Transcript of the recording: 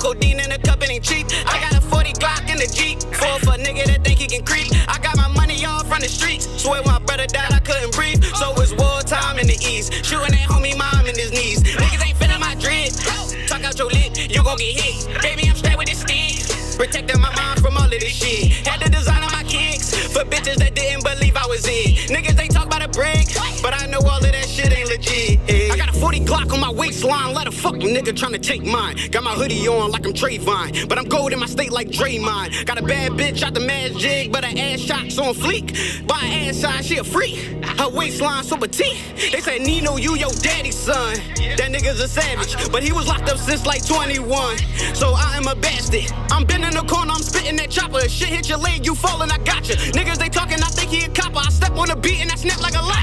codeine in a cup, it ain't cheap. I got a 40 Glock in the Jeep. Fall for a nigga that think he can creep. I got my money all from the streets. Swear when my brother died, I couldn't breathe. So it's wartime in the east. Shooting at homie mom in his knees. Niggas ain't feeling my dread. Talk out your lip, you gon' get hit. Baby, I'm straight with this stick. Protecting my mind from all of this shit. Had to design on my kicks for bitches that didn't believe I was it. Niggas, they talk about a brick, but I know all of that shit ain't legit. I got a 40 Glock on my waistline. Let a fucking nigga tryna take mine. Got my hoodie on like I'm Trayvon, but I'm gold in my state like Draymond. Got a bad bitch out the Mad Jig, but her ass shots on fleek. By her ass side, she a freak. Her waistline so petite. They say, Nino, you your daddy's son. That nigga's a savage, but he was locked up since like 21. So I am a bastard. I'm bending the corner, I'm spitting that chopper. Shit hit your leg, you falling, I got you. Niggas, they talking, I think he a copper. I step on the beat and I snap like a